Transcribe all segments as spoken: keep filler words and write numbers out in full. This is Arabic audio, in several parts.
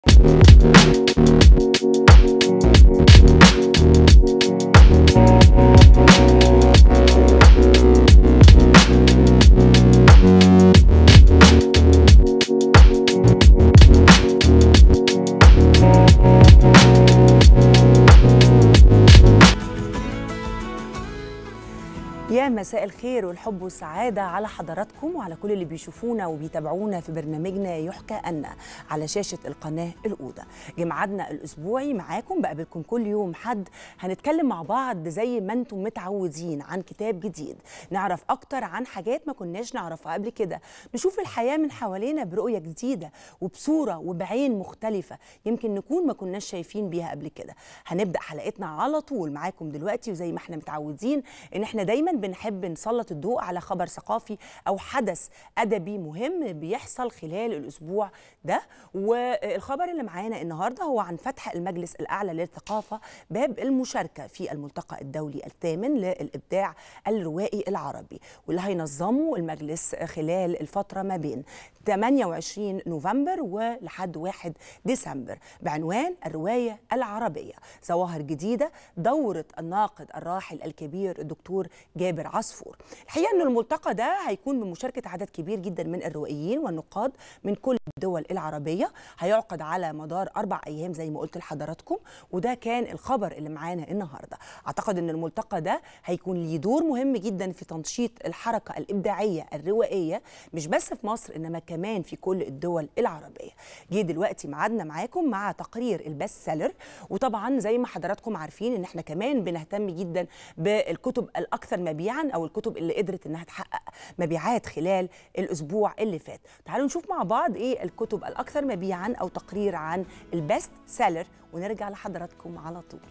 يا مساء الخير والحب والسعادة على حضراتكم وعلى كل اللي بيشوفونا وبيتابعونا في برنامجنا يحكى أن على شاشة القناة الأولى. جمعنا الأسبوعي معاكم، بقابلكم كل يوم حد هنتكلم مع بعض زي ما انتم متعودين عن كتاب جديد، نعرف أكتر عن حاجات ما كناش نعرفها قبل كده، نشوف الحياة من حوالينا برؤية جديدة وبصورة وبعين مختلفة يمكن نكون ما كناش شايفين بيها قبل كده. هنبدأ حلقتنا على طول معاكم دلوقتي، وزي ما احنا متعودين إن احنا دايما بنحب نسلط الضوء على خبر ثقافي أو حدث أدبي مهم بيحصل خلال الأسبوع ده. والخبر اللي معانا النهاردة هو عن فتح المجلس الأعلى للثقافة باب المشاركة في الملتقى الدولي الثامن للإبداع الروائي العربي، واللي هينظمه المجلس خلال الفترة ما بين ثمانية وعشرين نوفمبر ولحد واحد ديسمبر بعنوان الرواية العربية، ظواهر جديدة، دورة الناقد الراحل الكبير الدكتور جابر عصفور. الحقيقة أن الملتقى ده هيكون بمشاركة عدد كبير جدا من الروائيين والنقاد من كل الدول العربية، هيعقد على مدار أربع أيام زي ما قلت لحضراتكم، وده كان الخبر اللي معانا النهاردة. أعتقد أن الملتقى ده هيكون ليه دور مهم جدا في تنشيط الحركة الإبداعية الروائية مش بس في مصر إنما كمان في كل الدول العربية. جه دلوقتي معادنا معاكم مع تقرير البست سيلر، وطبعا زي ما حضراتكم عارفين إن احنا كمان بنهتم جدا بالكتب الأكثر مبيعا أو الكتب اللي قدرت إنها تحقق مبيعات خلال الأسبوع اللي فات. تعالوا نشوف مع بعض إيه الكتب الأكثر مبيعا أو تقرير عن البست سيلر ونرجع لحضراتكم على طول.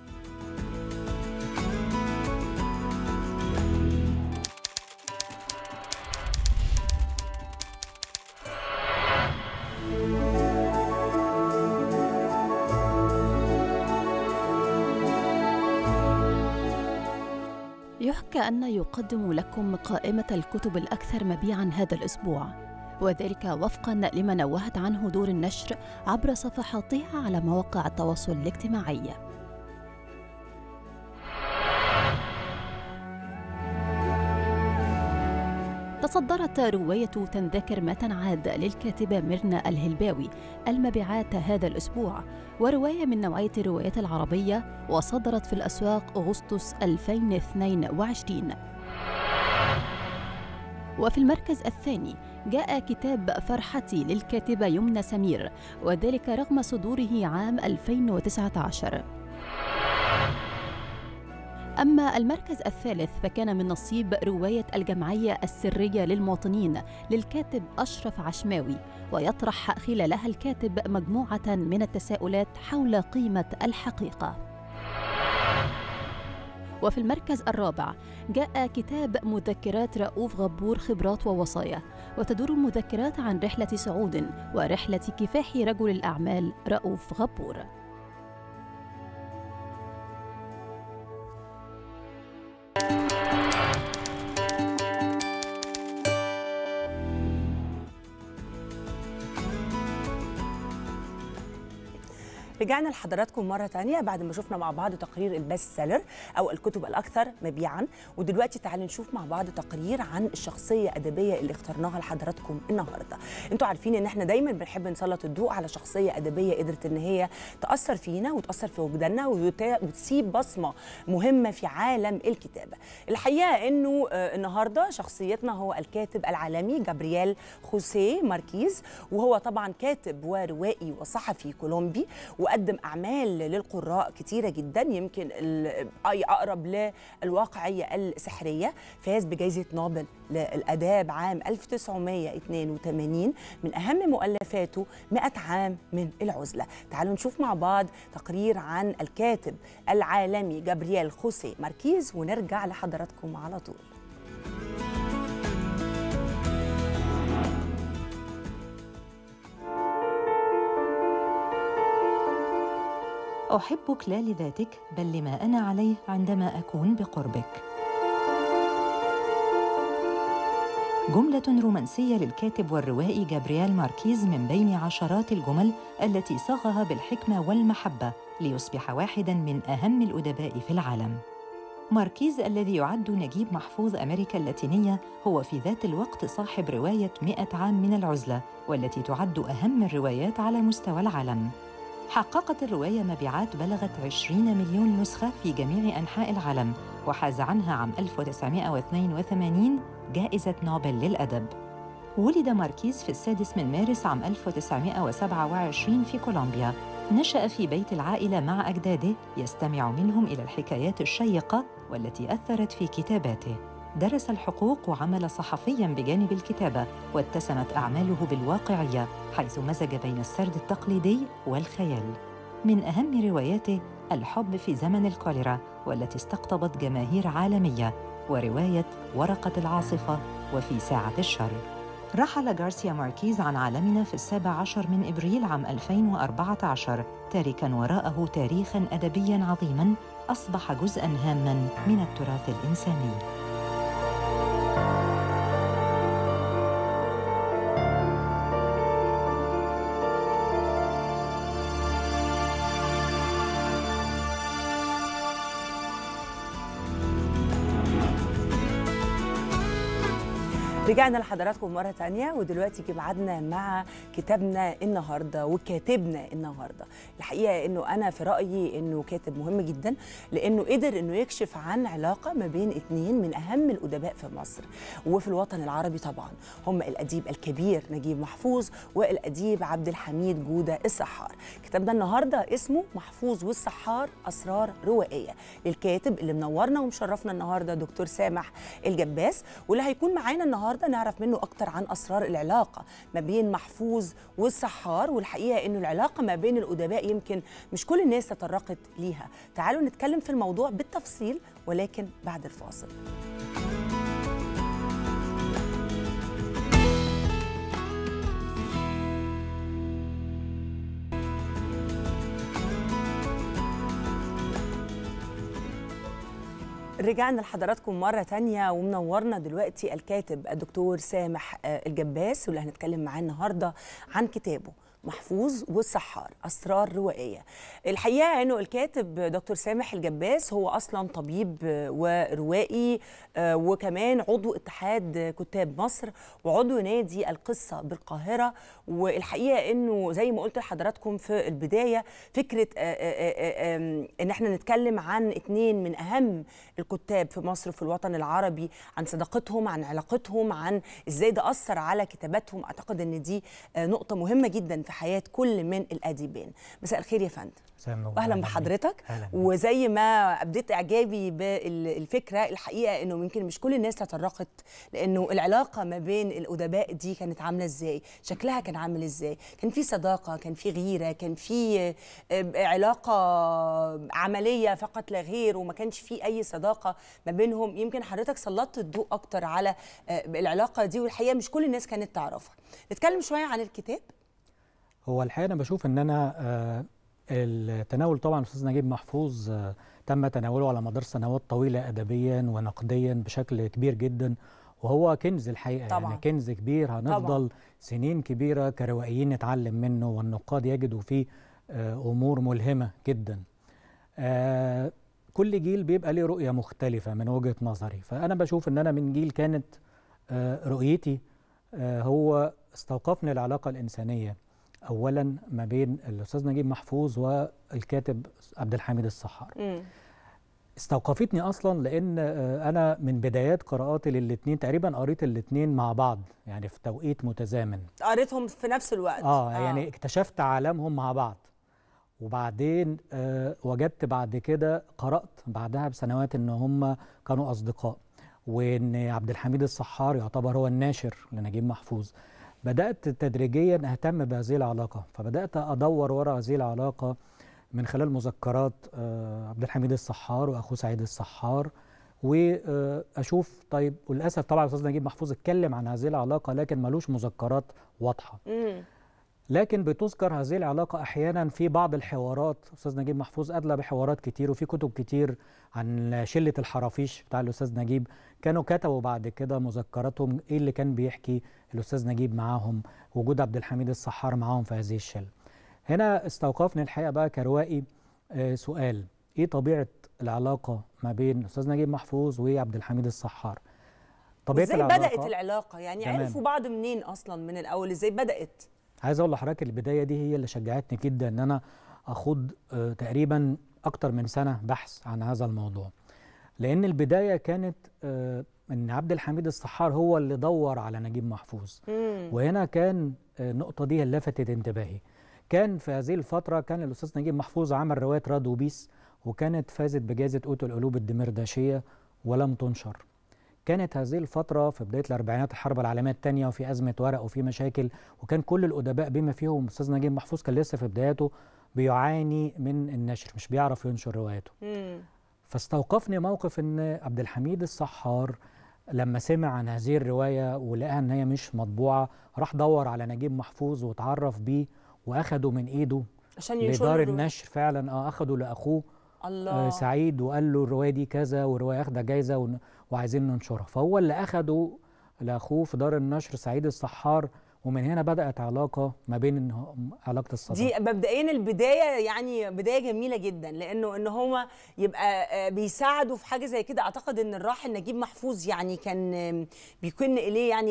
يحكى أن يقدم لكم قائمة الكتب الأكثر مبيعاً هذا الأسبوع، وذلك وفقاً لما نوهت عنه دور النشر عبر صفحاتها على مواقع التواصل الاجتماعي. تصدرت رواية تنذكر ما تنعاد للكاتبة ميرنا الهلباوي المبيعات هذا الأسبوع، ورواية من نوعية الروايات العربية، وصدرت في الأسواق أغسطس ألفين واثنين وعشرين. وفي المركز الثاني جاء كتاب فرحتي للكاتبة يمنى سمير، وذلك رغم صدوره عام ألفين وتسعة عشر. أما المركز الثالث فكان من نصيب رواية الجمعية السرية للمواطنين للكاتب أشرف عشماوي، ويطرح خلالها الكاتب مجموعة من التساؤلات حول قيمة الحقيقة. وفي المركز الرابع جاء كتاب مذكرات رؤوف غبور خبرات ووصايا، وتدور المذكرات عن رحلة صعود ورحلة كفاح رجل الأعمال رؤوف غبور. رجعنا لحضراتكم مرة تانية بعد ما شفنا مع بعض تقرير البست سيلر أو الكتب الأكثر مبيعاً، ودلوقتي تعالوا نشوف مع بعض تقرير عن الشخصية الأدبية اللي اخترناها لحضراتكم النهاردة. انتوا عارفين إن احنا دايماً بنحب نسلط الضوء على شخصية أدبية قدرت إن هي تأثر فينا وتأثر في وجداننا وتسيب بصمة مهمة في عالم الكتابة. الحقيقة إنه النهاردة شخصيتنا هو الكاتب العالمي جابرييل خوسيه ماركيز، وهو طبعاً كاتب وروائي وصحفي كولومبي، وقدم أعمال للقراء كتيرة جدا يمكن أي أقرب للواقعية السحرية. فاز بجائزة نوبل للآداب عام ألف وتسعمائة واثنين وثمانين، من أهم مؤلفاته مئة عام من العزلة. تعالوا نشوف مع بعض تقرير عن الكاتب العالمي جابرييل خوسيه ماركيز ونرجع لحضراتكم على طول. أحبك لا لذاتك بل لما أنا عليه عندما أكون بقربك. جملة رومانسية للكاتب والروائي جابرييل ماركيز من بين عشرات الجمل التي صاغها بالحكمة والمحبة ليصبح واحداً من أهم الأدباء في العالم. ماركيز الذي يعد نجيب محفوظ أمريكا اللاتينية هو في ذات الوقت صاحب رواية مئة عام من العزلة، والتي تعد أهم الروايات على مستوى العالم. حققت الرواية مبيعات بلغت عشرين مليون نسخة في جميع أنحاء العالم، وحاز عنها عام ألف وتسعمائة واثنين وثمانين جائزة نوبل للأدب. ولد ماركيز في السادس من مارس عام ألف وتسعمائة وسبعة وعشرين في كولومبيا. نشأ في بيت العائلة مع أجداده يستمع منهم إلى الحكايات الشيقة والتي أثرت في كتاباته. درس الحقوق وعمل صحفياً بجانب الكتابة، واتسمت أعماله بالواقعية حيث مزج بين السرد التقليدي والخيال. من أهم رواياته الحب في زمن الكوليرا، والتي استقطبت جماهير عالمية، ورواية ورقة العاصفة وفي ساعة الشر. رحل غارسيا ماركيز عن عالمنا في السابع عشر من إبريل عام ألفين وأربعة عشر، تاركاً وراءه تاريخاً أدبياً عظيماً أصبح جزءاً هاماً من التراث الإنساني. رجعنا لحضراتكم مرة تانية، ودلوقتي جه ميعادنا مع كتابنا النهارده وكاتبنا النهارده. الحقيقة إنه أنا في رأيي إنه كاتب مهم جدا، لأنه قدر إنه يكشف عن علاقة ما بين اتنين من أهم الأدباء في مصر وفي الوطن العربي طبعا، هم الأديب الكبير نجيب محفوظ والأديب عبد الحميد جودة السحار. كتابنا النهارده اسمه محفوظ والسحار أسرار روائية، للكاتب اللي منورنا ومشرفنا النهارده دكتور سامح الجباس، واللي هيكون معانا النهارده نعرف منه أكتر عن أسرار العلاقة ما بين محفوظ والسحار. والحقيقة إنه العلاقة ما بين الأدباء يمكن مش كل الناس تطرقت ليها. تعالوا نتكلم في الموضوع بالتفصيل، ولكن بعد الفاصل. رجعنا لحضراتكم مرة تانية، ومنورنا دلوقتي الكاتب الدكتور سامح الجباس، واللي هنتكلم معاه النهاردة عن كتابه محفوظ والسحار أسرار روائية. الحقيقة أنه الكاتب دكتور سامح الجباس هو أصلا طبيب وروائي، وكمان عضو اتحاد كتاب مصر وعضو نادي القصة بالقاهرة. والحقيقة أنه زي ما قلت لحضراتكم في البداية، فكرة أن احنا نتكلم عن اتنين من أهم الكتاب في مصر وفي الوطن العربي، عن صداقتهم، عن علاقتهم، عن إزاي ده أثر على كتاباتهم. أعتقد أن دي نقطة مهمة جدا في حياة كل من الأديبين. مساء الخير يا فندم. واهلا بحضرتك. أهلا. وزي ما ابديت اعجابي بالفكره، الحقيقه انه يمكن مش كل الناس تطرقت، لانه العلاقه ما بين الادباء دي كانت عامله ازاي، شكلها كان عامل ازاي، كان في صداقه، كان في غيره، كان في علاقه عمليه فقط لا غير، وما كانش في اي صداقه ما بينهم. يمكن حضرتك سلطت الضوء اكتر على العلاقه دي، والحقيقه مش كل الناس كانت تعرفها. نتكلم شويه عن الكتاب. هو الحقيقه انا بشوف ان انا آه التناول طبعا الاستاذ نجيب محفوظ آه تم تناوله على مدار سنوات طويله ادبيا ونقديا بشكل كبير جدا، وهو كنز الحقيقه طبعا. يعني كنز كبير هنفضل طبعا. سنين كبيره كروائيين نتعلم منه، والنقاد يجدوا فيه آه امور ملهمه جدا. آه كل جيل بيبقى له رؤيه مختلفه من وجهه نظري، فانا بشوف ان انا من جيل كانت آه رؤيتي آه هو استوقفني العلاقه الانسانيه أولاً ما بين الأستاذ نجيب محفوظ والكاتب عبد الحميد السحار. م. استوقفتني أصلاً لأن أنا من بدايات قراءاتي للاتنين تقريباً قريت الاتنين مع بعض، يعني في توقيت متزامن. قريتهم في نفس الوقت. آه, آه. يعني اكتشفت عالمهم مع بعض، وبعدين آه وجدت بعد كده قرأت بعدها بسنوات إن هم كانوا أصدقاء، وإن عبد الحميد السحار يعتبر هو الناشر لنجيب محفوظ. بدأت تدريجياً أهتم بهذه العلاقة، فبدأت أدور وراء هذه العلاقة من خلال مذكرات عبد الحميد السحار وأخوه سعيد السحار، وأشوف طيب. وللأسف طبعاً الأستاذ نجيب محفوظ اتكلم عن هذه العلاقة لكن ملوش مذكرات واضحة. لكن بتذكر هذه العلاقة أحيانا في بعض الحوارات. أستاذ نجيب محفوظ أدلى بحوارات كتير، وفي كتب كتير عن شلة الحرافيش بتاع الأستاذ نجيب، كانوا كتبوا بعد كده مذكراتهم إيه اللي كان بيحكي الأستاذ نجيب معاهم، وجود عبد الحميد السحار معاهم في هذه الشلة. هنا استوقفني الحقيقة بقى كروائي آه سؤال: إيه طبيعة العلاقة ما بين الأستاذ نجيب محفوظ وعبد الحميد السحار؟ طبيعة ازاي بدأت العلاقة؟ يعني تمام. عرفوا بعض منين أصلا من الأول؟ ازاي بدأت؟ عايز اقول لحضرتك البدايه دي هي اللي شجعتني جدا ان انا اخوض آه تقريبا اكتر من سنه بحث عن هذا الموضوع، لان البدايه كانت آه ان عبد الحميد السحار هو اللي دور على نجيب محفوظ. مم. وهنا كان آه النقطه دي اللي لفتت انتباهي. كان في هذه الفتره كان الاستاذ نجيب محفوظ عمل روايه راد وبيس، وكانت فازت بجائزه قوت القلوب الدمرداشيه ولم تنشر. كانت هذه الفترة في بداية الأربعينات، الحرب العالمية الثانية، وفي أزمة ورق وفي مشاكل، وكان كل الأدباء بما فيهم الأستاذ نجيب محفوظ كان لسه في بداياته بيعاني من النشر، مش بيعرف ينشر رواياته. مم. فاستوقفني موقف إن عبد الحميد السحار لما سمع عن هذه الرواية ولقى إن هي مش مطبوعة، راح دور على نجيب محفوظ واتعرف بيه وأخده من إيده عشان لدار النشر. فعلا اه أخده لأخوه الله. آه سعيد، وقال له الرواية دي كذا والرواية أخدها جايزة ون... وعايزين ننشرها. فهو اللي أخده لأخوه في دار النشر سعيد السحار، ومن هنا بدأت علاقة ما بين علاقة الصداقة دي مبدئيا. البداية يعني بداية جميلة جدا، لأنه إن هو يبقى بيساعده في حاجة زي كده. أعتقد إن الراحل نجيب محفوظ يعني كان بيكن إليه يعني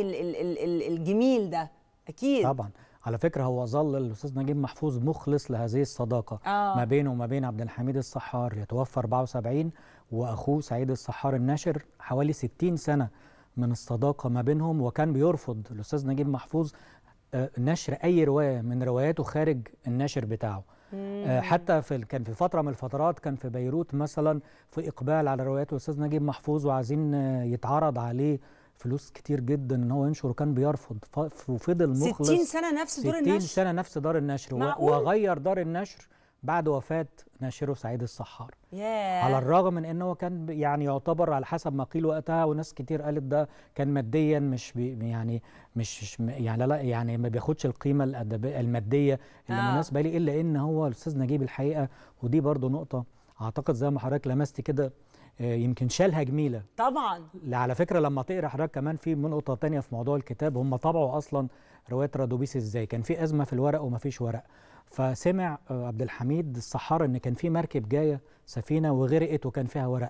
الجميل ده أكيد. طبعا. على فكرة هو ظل الأستاذ نجيب محفوظ مخلص لهذه الصداقة آه. ما بينه وما بين عبد الحميد السحار، يتوفى أربعة وسبعين، وأخوه سعيد السحار الناشر، حوالي ستين سنة من الصداقة ما بينهم. وكان بيرفض الأستاذ نجيب محفوظ آه نشر أي رواية من رواياته خارج الناشر بتاعه. آه حتى في كان في فترة من الفترات كان في بيروت مثلا في إقبال على روايات الأستاذ نجيب محفوظ، وعايزين آه يتعرض عليه فلوس كتير جدا ان هو ينشر، وكان بيرفض، وفضل مخلص ستين سنة نفس دار النشر. ستين سنة نفس دار النشر. وغير دار النشر بعد وفاة ناشره سعيد السحار. yeah. على الرغم من انه كان يعني يعتبر على حسب ما قيل وقتها، وناس كتير قالت ده كان ماديا مش بي يعني مش يعني لا يعني ما بياخدش القيمة الأدبية المادية اللي آه. مناسبة ليه، الا ان هو الاستاذ نجيب الحقيقة، ودي برضو نقطة اعتقد زي ما حضرتك لمست كده يمكن شالها جميلة طبعا. على فكرة لما تقرا حضرتك كمان في نقطة تانية في موضوع الكتاب، هم طبعوا أصلا رواية رادوبيس إزاي؟ كان في أزمة في الورق وما فيش ورق، فسمع عبد الحميد السحار إن كان في مركب جاية سفينة وغرقت وكان فيها ورق،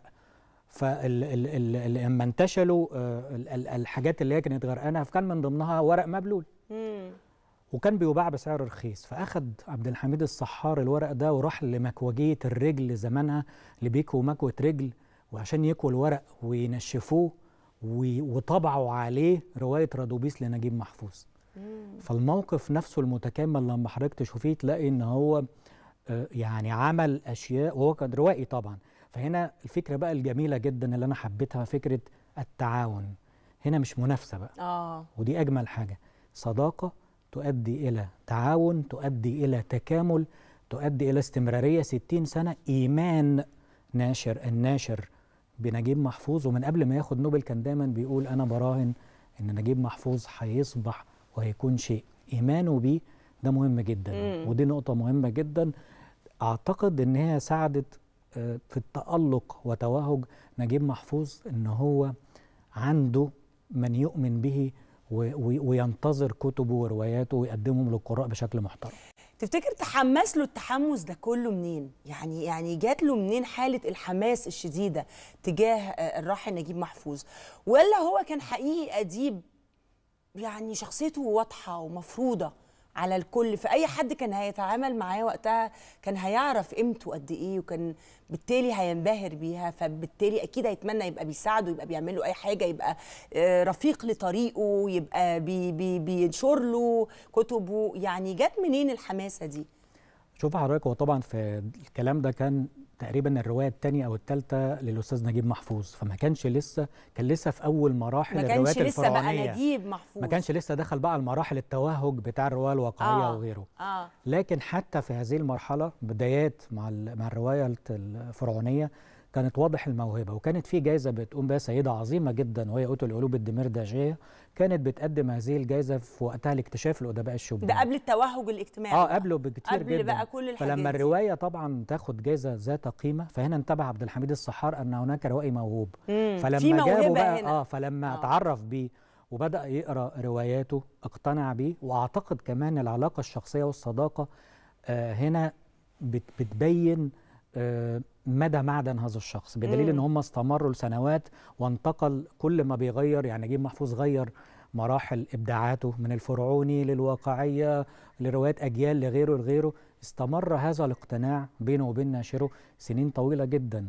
فلما انتشلوا الحاجات اللي هي كانت غرقانة فكان من ضمنها ورق مبلول. مم. وكان بيباع بسعر رخيص، فأخد عبد الحميد السحار الورق ده وراح لمكوجية الرجل زمانها اللي بيكوا مكوة رجل، وعشان يكوا الورق وينشفوه وطبعوا عليه رواية رادوبيس لنجيب محفوظ. مم. فالموقف نفسه المتكامل لما حضرتك تشوفيه تلاقي ان هو يعني عمل اشياء، وهو كان روائي طبعا. فهنا الفكرة بقى الجميلة جدا اللي انا حبيتها فكرة التعاون. هنا مش منافسة بقى آه. ودي اجمل حاجة. صداقة تؤدي الى تعاون، تؤدي الى تكامل، تؤدي الى استمرارية ستين سنة. ايمان ناشر الناشر بنجيب محفوظ، ومن قبل ما ياخد نوبل كان دايما بيقول انا براهن ان نجيب محفوظ هيصبح وهيكون شيء. ايمانه بيه ده مهم جدا. مم. ودي نقطة مهمة جدا اعتقد ان هي ساعدت في التألق وتوهج نجيب محفوظ، ان هو عنده من يؤمن به وينتظر كتبه ورواياته ويقدمهم للقراء بشكل محترم. تفتكر تحمس له التحمس ده كله منين؟ يعني يعني جات له منين حالة الحماس الشديدة تجاه الراحل نجيب محفوظ؟ ولا هو كان حقيقي أديب يعني شخصيته واضحة ومفروضة على الكل، فأي حد كان هيتعامل معاه وقتها كان هيعرف قيمته قد إيه، وكان بالتالي هينبهر بيها، فبالتالي أكيد هيتمنى يبقى بيساعده، يبقى بيعمل له أي حاجة، يبقى رفيق لطريقه، يبقى بي بي بينشر له كتبه. يعني جت منين الحماسة دي؟ شوف حضرتك، هو طبعا في الكلام ده كان تقريبا الروايه الثانيه او الثالثه للاستاذ نجيب محفوظ، فما كانش لسه كان لسه في اول مراحل الروايات الفرعونيه، ما كانش لسه بقى نجيب محفوظ، ما كانش لسه دخل بقى المراحل التوهج بتاع الروايه الواقعيه آه. وغيره آه. لكن حتى في هذه المرحله بدايات مع مع الروايه الفرعونيه كانت واضح الموهبه، وكانت في جائزه بتقوم بها سيده عظيمه جدا وهي قوت القلوب الدمرداجيه، كانت بتقدم هذه الجائزه في وقتها لاكتشاف الادباء الشبان. ده قبل التوهج الاجتماعي اه قبله بكتير قبل جدا. بقى كل الحاجات فلما دي. الروايه طبعا تاخد جائزه ذات قيمه، فهنا انتبه عبد الحميد السحار ان هناك روائي موهوب. فلما جابه بقى هنا. اه فلما آه. اتعرف بيه وبدأ يقرأ رواياته اقتنع بيه. وأعتقد كمان العلاقة الشخصية والصداقة آه هنا بت بتبين آه مدى معدن هذا الشخص، بدليل ان هم استمروا لسنوات وانتقل كل ما بيغير. يعني نجيب محفوظ غير مراحل إبداعاته من الفرعوني للواقعية لروايات أجيال لغيره لغيره. استمر هذا الاقتناع بينه وبين ناشره سنين طويلة جدا.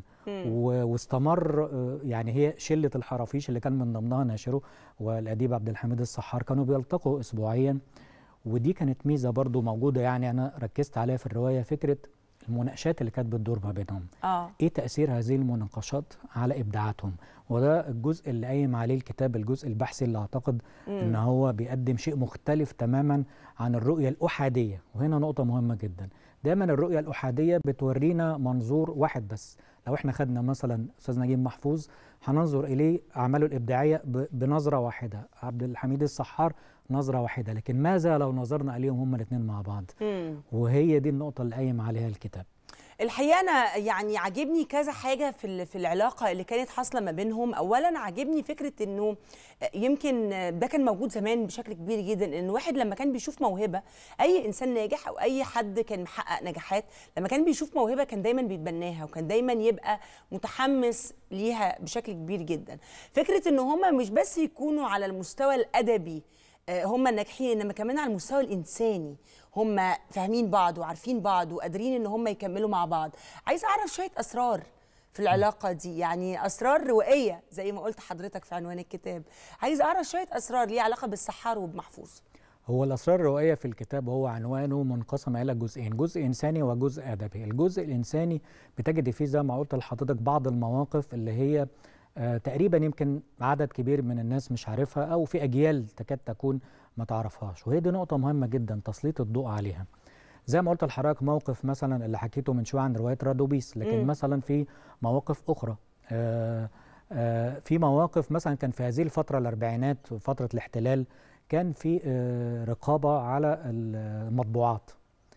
واستمر يعني هي شلة الحرافيش اللي كان من ضمنها ناشره والأديب عبد الحميد السحار كانوا بيلتقوا أسبوعيا. ودي كانت ميزة برضو موجودة، يعني أنا ركزت عليها في الرواية، فكرة المناقشات اللي كانت بتدور ما بينهم. آه. ايه تأثير هذه المناقشات على إبداعاتهم؟ وده الجزء اللي قايم عليه الكتاب، الجزء البحثي اللي أعتقد مم. ان هو بيقدم شيء مختلف تماما عن الرؤية الأحادية. وهنا نقطة مهمة جدا، دايما الرؤية الأحادية بتورينا منظور واحد بس. لو احنا خدنا مثلا أستاذ نجيب محفوظ هننظر إليه أعماله الإبداعية بنظرة واحدة، عبد الحميد السحار نظرة واحدة، لكن ماذا لو نظرنا إليهم هما الاثنين مع بعض؟ مم. وهي دي النقطة اللي قايم عليها الكتاب. الحقيقه انا يعني عاجبني كذا حاجه في في العلاقه اللي كانت حاصله ما بينهم. اولا عاجبني فكره انه يمكن ده كان موجود زمان بشكل كبير جدا، ان واحد لما كان بيشوف موهبه، اي انسان ناجح او اي حد كان محقق نجاحات، لما كان بيشوف موهبه كان دايما بيتبناها وكان دايما يبقى متحمس ليها بشكل كبير جدا. فكره ان هم مش بس يكونوا على المستوى الادبي هم الناجحين، انما كمان على المستوى الانساني هم فاهمين بعض وعارفين بعض وقادرين ان هم يكملوا مع بعض. عايز اعرف شويه اسرار في العلاقه دي، يعني اسرار روائيه زي ما قلت حضرتك في عنوان الكتاب. عايز اعرف شويه اسرار ليها علاقه بالسحار وبمحفوظ. هو الاسرار الروائيه في الكتاب هو عنوانه منقسم الى جزئين، جزء انساني وجزء ادبي. الجزء الانساني بتجد فيه زي ما قلت لحضرتك بعض المواقف اللي هي آه تقريبا يمكن عدد كبير من الناس مش عارفها، او في اجيال تكاد تكون ما تعرفهاش، وهي دي نقطه مهمه جدا تسليط الضوء عليها. زي ما قلت لحضرتك موقف مثلا اللي حكيته من شويه عن روايه رادوبيس، لكن م. مثلا في مواقف اخرى. آه آه في مواقف مثلا كان في هذه الفتره الاربعينات فتره الاحتلال، كان في آه رقابه على المطبوعات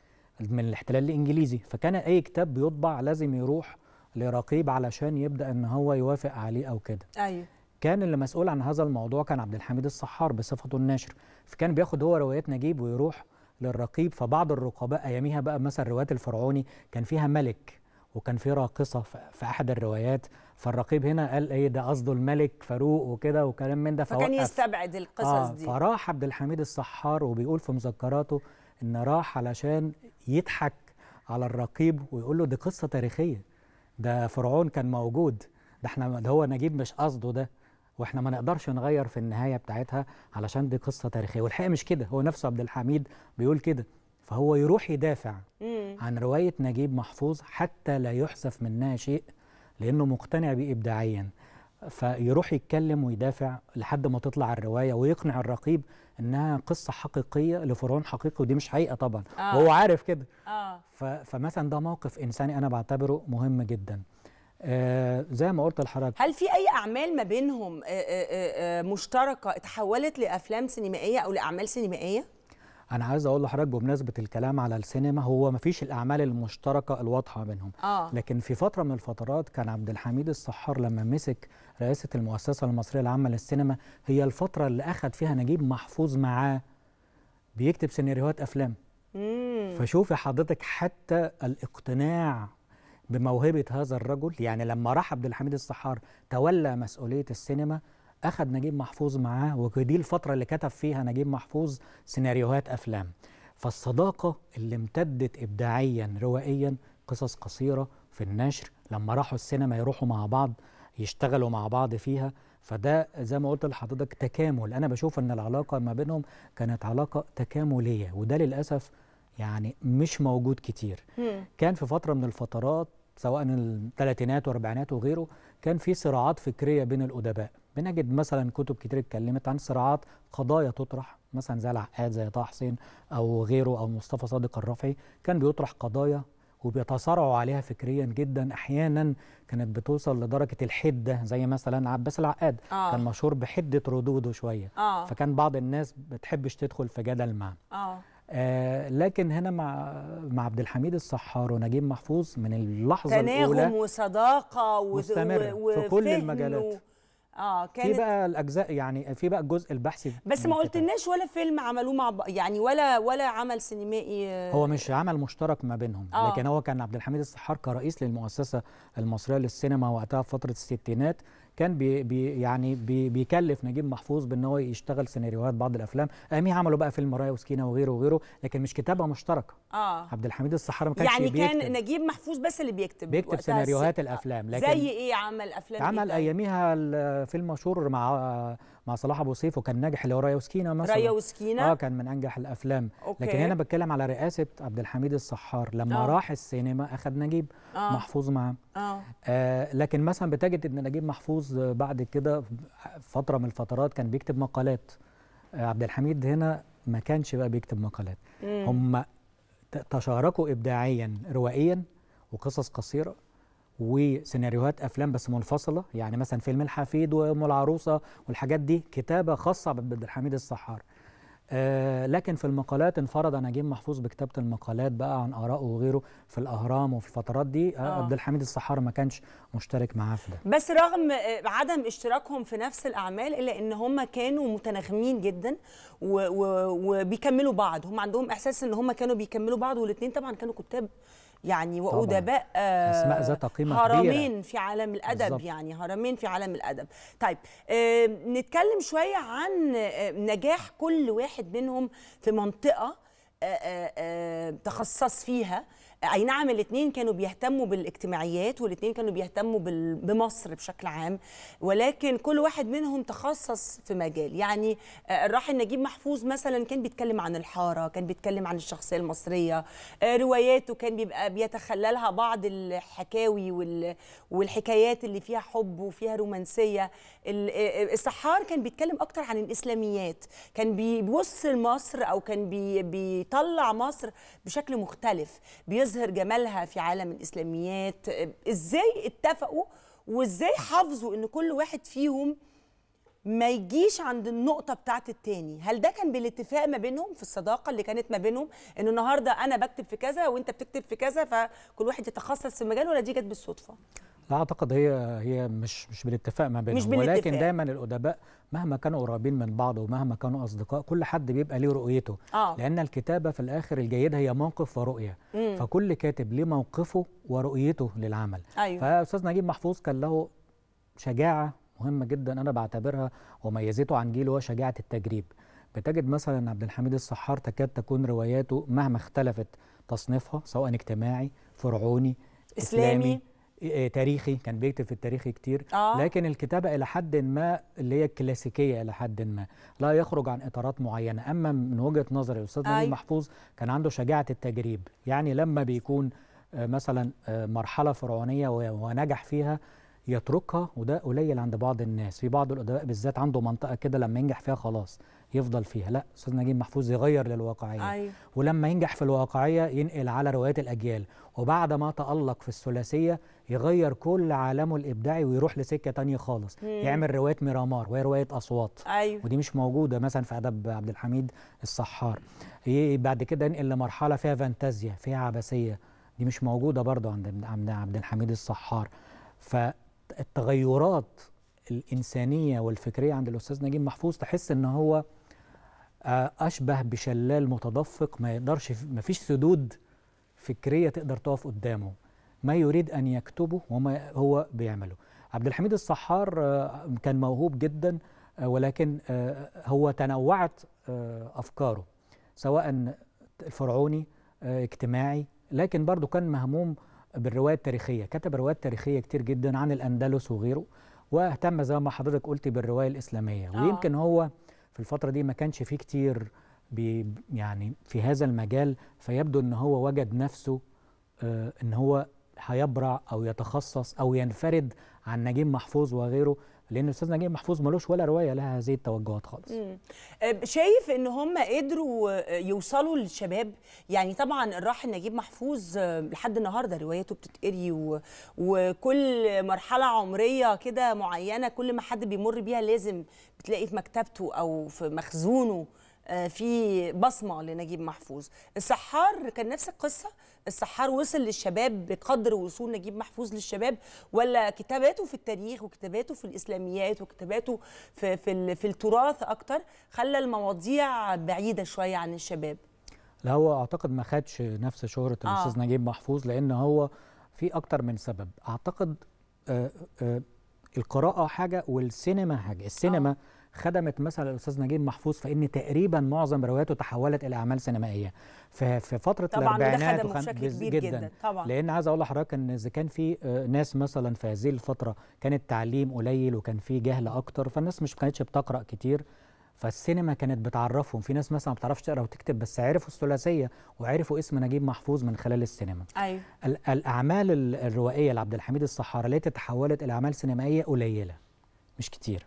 من الاحتلال الانجليزي، فكان اي كتاب بيطبع لازم يروح لرقيب علشان يبدا ان هو يوافق عليه او كده. ايوه. كان اللي مسؤول عن هذا الموضوع كان عبد الحميد السحار بصفته الناشر، فكان بياخد هو روايات نجيب ويروح للرقيب. فبعض الرقباء اياميها بقى مثلا روايات الفرعوني كان فيها ملك وكان في راقصه في احد الروايات، فالرقيب هنا قال ايه ده قصده الملك فاروق وكده وكلام من ده، فكان يستبعد القصص آه دي. فراح عبد الحميد السحار وبيقول في مذكراته ان راح علشان يضحك على الرقيب ويقول له دي قصه تاريخيه، ده فرعون كان موجود، ده احنا ده هو نجيب مش قصده ده، واحنا ما نقدرش نغير في النهايه بتاعتها علشان دي قصه تاريخيه. والحقيقه مش كده، هو نفسه عبد الحميد بيقول كده. فهو يروح يدافع مم. عن روايه نجيب محفوظ حتى لا يحذف منها شيء لانه مقتنع بيه ابداعيا، فيروح يتكلم ويدافع لحد ما تطلع الروايه ويقنع الرقيب انها قصه حقيقيه لفرعون حقيقي، ودي مش حقيقه طبعا. آه. وهو عارف كده. آه. فمثلا ده موقف انساني انا بعتبره مهم جدا. آه زي ما قلت لحضرتك، هل في اي اعمال ما بينهم آه آه آه مشتركه اتحولت لافلام سينمائيه او لاعمال سينمائيه؟ انا عايز اقول لحضرتك بمناسبه الكلام على السينما، هو ما فيش الاعمال المشتركه الواضحه بينهم. آه. لكن في فتره من الفترات كان عبد الحميد السحار لما مسك رئاسه المؤسسه المصريه العامه للسينما، هي الفتره اللي اخذ فيها نجيب محفوظ معاه بيكتب سيناريوهات افلام. مم. فشوفي حضرتك حتى الاقتناع بموهبة هذا الرجل، يعني لما راح عبد الحميد السحار تولى مسؤولية السينما أخذ نجيب محفوظ معاه، ودي الفترة اللي كتب فيها نجيب محفوظ سيناريوهات أفلام. فالصداقة اللي امتدت إبداعيا روائيا، قصص قصيرة في النشر، لما راحوا السينما يروحوا مع بعض يشتغلوا مع بعض فيها. فده زي ما قلت لحضرتك تكامل، أنا بشوف أن العلاقة ما بينهم كانت علاقة تكاملية، وده للأسف يعني مش موجود كتير. مم. كان في فترة من الفترات سواء الثلاثينات والاربعينات وغيره كان في صراعات فكريه بين الادباء، بنجد مثلا كتب كتير اتكلمت عن صراعات قضايا تطرح مثلا زي العقاد زي طه حسين او غيره او مصطفى صادق الرافعي، كان بيطرح قضايا وبيتصارعوا عليها فكريا جدا. احيانا كانت بتوصل لدرجه الحده، زي مثلا عباس العقاد آه. كان مشهور بحده ردوده شويه. آه. فكان بعض الناس بتحبش تدخل في جدل معه. اه آه لكن هنا مع مع عبد الحميد السحار ونجيب محفوظ من اللحظه تناغم الاولى وصداقه مستمرة و... في كل وفهم المجالات. و... اه في كانت بقى الاجزاء، يعني في بقى الجزء البحثي. بس ما قلتلناش ولا فيلم عملوه مع ب... يعني ولا ولا عمل سينمائي. هو مش عمل مشترك ما بينهم. آه. لكن هو كان عبد الحميد السحار كرئيس للمؤسسه المصريه للسينما وقتها في فتره الستينات، كان بي بي يعني بي بيكلف نجيب محفوظ بان هو يشتغل سيناريوهات بعض الافلام. اياميها عملوا بقى فيلم رايه وسكينه وغيره وغيره، لكن مش كتابه مشتركه. اه عبد الحميد السحار ما كانش يعني بيكتب. كان نجيب محفوظ بس اللي بيكتب بيكتب وقتها سيناريوهات الس- الافلام. لكن زي ايه عمل افلام عمل إيه اياميها الفيلم مشهور مع مع صلاح ابو سيف وكان ناجح، اللي هو رايه وسكينه مثلا. رايه وسكينه اه كان من انجح الافلام. أوكي. لكن هنا بتكلم على رئاسه عبد الحميد السحار لما آه. راح السينما اخذ نجيب آه. محفوظ معاه. اه آه لكن مثلا بتجد ان نجيب محفوظ بعد كده فتره من الفترات كان بيكتب مقالات. آه عبد الحميد هنا ما كانش بقى بيكتب مقالات. هم تشاركوا ابداعيا روائيا وقصص قصيره وسيناريوهات افلام بس منفصله، يعني مثلا فيلم الحفيد وام العروسه والحاجات دي كتابه خاصه بعبد الحميد السحار. آه لكن في المقالات انفرد نجيب محفوظ بكتابه المقالات بقى عن ارائه وغيره في الاهرام وفي الفترات دي. آه آه. عبد الحميد السحار ما كانش مشترك معاه في ده. بس رغم آه، عدم اشتراكهم في نفس الاعمال الا ان هم كانوا متناغمين جدا و- و- وبيكملوا بعض. هم عندهم احساس ان هم كانوا بيكملوا بعض، والاثنين طبعا كانوا كتاب يعني وادباء آه أسماء ذات قيمة هرمين كبيرة. في عالم الادب بالظبط. يعني هرمين في عالم الادب. طيب آه نتكلم شويه عن آه نجاح كل واحد منهم في منطقه آه آه آه تخصص فيها. اي نعم الاثنين كانوا بيهتموا بالاجتماعيات والاثنين كانوا بيهتموا بال- بمصر بشكل عام، ولكن كل واحد منهم تخصص في مجال. يعني آه، الراحل نجيب محفوظ مثلا كان بيتكلم عن الحاره، كان بيتكلم عن الشخصيه المصريه. آه، رواياته كان بيبقى بيتخللها بعض الحكاوي وال- والحكايات اللي فيها حب وفيها رومانسيه. ال- آه، السحار كان بيتكلم اكتر عن الاسلاميات، كان بيبص لمصر او كان بي بيطلع مصر بشكل مختلف، بيظهر جمالها في عالم الاسلاميات. ازاي اتفقوا وازاي حافظوا ان كل واحد فيهم ما يجيش عند النقطه بتاعت التاني؟ هل ده كان بالاتفاق ما بينهم في الصداقه اللي كانت ما بينهم، انه النهارده انا بكتب في كذا وانت بتكتب في كذا فكل واحد يتخصص في مجال، ولا دي جت بالصدفه؟ لا اعتقد هي هي مش مش بالاتفاق ما بينهم. مش بالاتفاق. ولكن دايما الادباء مهما كانوا قريبين من بعض ومهما كانوا اصدقاء كل حد بيبقى ليه رؤيته. آه. لان الكتابه في الاخر الجيده هي موقف ورؤيه. مم. فكل كاتب ليه موقفه ورؤيته للعمل. أيوة. فاستاذ نجيب محفوظ كان له شجاعه مهمه جدا انا بعتبرها وميزته عن جيله، هو شجاعه التجريب. بتجد مثلا عبد الحميد السحار تكاد تكون رواياته مهما اختلفت تصنيفها، سواء اجتماعي، فرعوني، إسلامي. اسلامي، إيه تاريخي، كان بيكتب في التاريخي كتير. آه. لكن الكتابة إلى حد ما اللي هي الكلاسيكية إلى حد ما لا يخرج عن إطارات معينة. أما من وجهة نظري الأستاذ نجيب أيوة. محفوظ كان عنده شجاعة التجريب. يعني لما بيكون آه، مثلا آه، مرحلة فرعونية و- ونجح فيها يتركها، وده قليل عند بعض الناس. في بعض الأدباء بالذات عنده منطقة كده لما ينجح فيها خلاص يفضل فيها. لا، أستاذ نجيب محفوظ يغير للواقعية. أيوة. ولما ينجح في الواقعية ينقل على روايات الأجيال، وبعد ما تألق في الثلاثية يغير كل عالمه الإبداعي ويروح لسكة تانية خالص. يعمل رواية ميرامار وهي رواية أصوات، ايوه ودي مش موجودة مثلا في أدب عبد الحميد السحار. ي- بعد كده ينقل لمرحلة فيها فانتازيا، فيها عبثية، دي مش موجودة برضو عند عند عبد الحميد السحار. فالتغيرات الإنسانية والفكرية عند الأستاذ نجيب محفوظ تحس إن هو آه، أشبه بشلال متدفق ما يقدرش، ما فيش سدود فكرية تقدر تقف قدامه. ما يريد أن يكتبه وما هو بيعمله. عبد الحميد السحار آه، كان موهوب جدا، آه، ولكن آه، هو تنوعت آه، أفكاره، سواء الفرعوني، آه، اجتماعي، لكن برضو كان مهموم بالرواية التاريخية. كتب روايات تاريخية كتير جدا عن الأندلس وغيره، واهتم زي ما حضرتك قلتي بالرواية الإسلامية. آه. ويمكن هو في الفترة دي ما كانش فيه كتير بي يعني في هذا المجال، فيبدو ان هو وجد نفسه آه ان هو هيبرع او يتخصص او ينفرد عن نجيب محفوظ وغيره لان الاستاذ نجيب محفوظ ملوش ولا روايه لها هذه التوجهات خالص. مم. شايف ان هم قدروا يوصلوا للشباب؟ يعني طبعا الراحل نجيب محفوظ لحد النهارده رواياته بتتقري و... وكل مرحله عمريه كده معينه كل ما حد بيمر بيها لازم بتلاقي في مكتبته او في مخزونه في بصمه لنجيب محفوظ. السحار كان نفس القصه؟ السحار وصل للشباب بقدر وصول نجيب محفوظ للشباب، ولا كتاباته في التاريخ وكتاباته في الاسلاميات وكتاباته في في, في التراث اكتر خلى المواضيع بعيده شويه عن الشباب؟ لا، هو اعتقد ما خدش نفس شهره آه. الاستاذ نجيب محفوظ، لان هو في اكتر من سبب. اعتقد آآ آآ القراءه حاجه والسينما حاجه. السينما آه. خدمت مثلا الاستاذ نجيب محفوظ فان تقريبا معظم رواياته تحولت الى اعمال سينمائيه في في فتره الاربعينات طبعا بشكل كبير جدا, جدا طبعا. لان عايز اقول لحضرتك ان اذا كان في ناس مثلا في هذه الفتره كان التعليم قليل وكان في جهل اكتر، فالناس مش كانتش بتقرا كتير، فالسينما كانت بتعرفهم. في ناس مثلا ما بتعرفش تقرا وتكتب بس عرفوا الثلاثيه وعرفوا اسم نجيب محفوظ من خلال السينما. ايوه. الاعمال الروائيه لعبد الحميد السحار التي تحولت الى اعمال سينمائيه قليله مش كتير.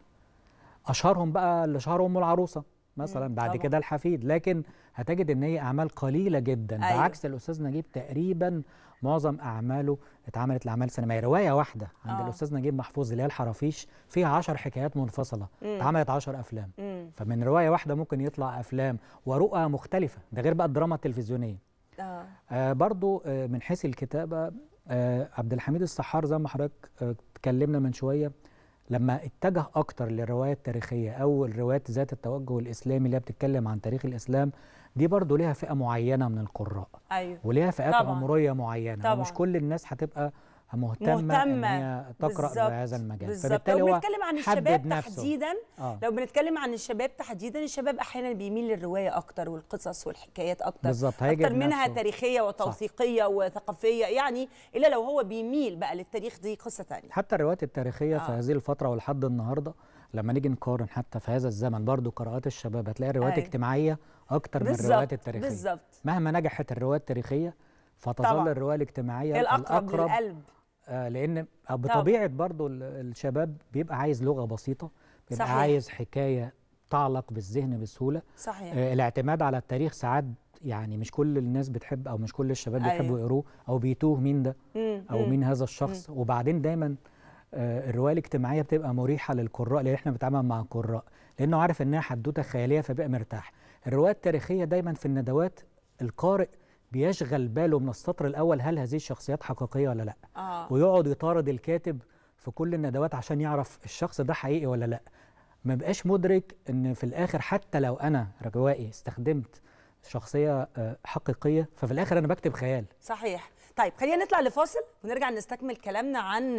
اشهرهم بقى اللي شهرهم ام العروسه مثلا، بعد كده الحفيد، لكن هتجد ان هي اعمال قليله جدا. أيوة. بعكس الاستاذ نجيب تقريبا معظم اعماله اتعملت لاعمال سينمائيه. روايه واحده عند آه. الاستاذ نجيب محفوظ اللي هي الحرافيش فيها عشر حكايات منفصله اتعملت عشر افلام. مم. فمن روايه واحده ممكن يطلع افلام ورؤى مختلفه، ده غير بقى الدراما التلفزيونيه. آه. آه برضو آه من حيث الكتابه آه عبد الحميد السحار زي ما حضرتك آه اتكلمنا من شويه، لما اتجه اكتر للروايه التاريخيه او الروايات ذات التوجه الاسلامي اللي هي بتتكلم عن تاريخ الاسلام، دي برضو ليها فئه معينه من القراء. ايوه. وليها فئات طبعًا. عمريه معينه طبعًا. ومش كل الناس هتبقى مهتمه, مهتمة ان هي تقرا في هذا المجال. بالظبط. فبالتالي لو بنتكلم عن الشباب تحديدا آه. لو بنتكلم عن الشباب تحديدا، الشباب احيانا بيميل للروايه اكتر والقصص والحكايات اكتر. بالظبط. اكتر منها نفسه. تاريخيه وتوثيقيه صح. وثقافيه يعني، الا لو هو بيميل بقى للتاريخ دي قصه ثانيه. حتى الروايات التاريخيه آه. في هذه الفتره ولحد النهارده لما نيجي نقارن حتى في هذا الزمن برضو قراءات الشباب هتلاقي الروايات أيوة. اجتماعيه اكتر من الروايات التاريخيه. بالظبط. مهما نجحت الروايه التاريخيه فتظل طبعًا. الروايه الاجتماعيه الأقرب, الأقرب للقلب. آه لان بطبيعه برضو الشباب بيبقى عايز لغه بسيطه، بيبقى صحيح. عايز حكايه تعلق بالذهن بسهوله. صحيح. آه الاعتماد على التاريخ ساعات يعني مش كل الناس بتحب او مش كل الشباب أيوة. بيحبوا يقروه او بيتوه مين ده مم. او مين هذا الشخص. مم. وبعدين دايما آه الروايه الاجتماعيه بتبقى مريحه للقراء لان احنا بنتعامل مع القراء لانه عارف انها حدوته خياليه فبيبقى مرتاح. الروايه التاريخيه دايما في الندوات القارئ بيشغل باله من السطر الاول هل هذه الشخصيات حقيقيه ولا لا. آه. ويقعد يطارد الكاتب في كل الندوات عشان يعرف الشخص ده حقيقي ولا لا. ما بقاش مدرك ان في الاخر حتى لو انا روائي استخدمت شخصيه حقيقيه ففي الاخر انا بكتب خيال. صحيح. طيب خلينا نطلع لفاصل ونرجع نستكمل كلامنا عن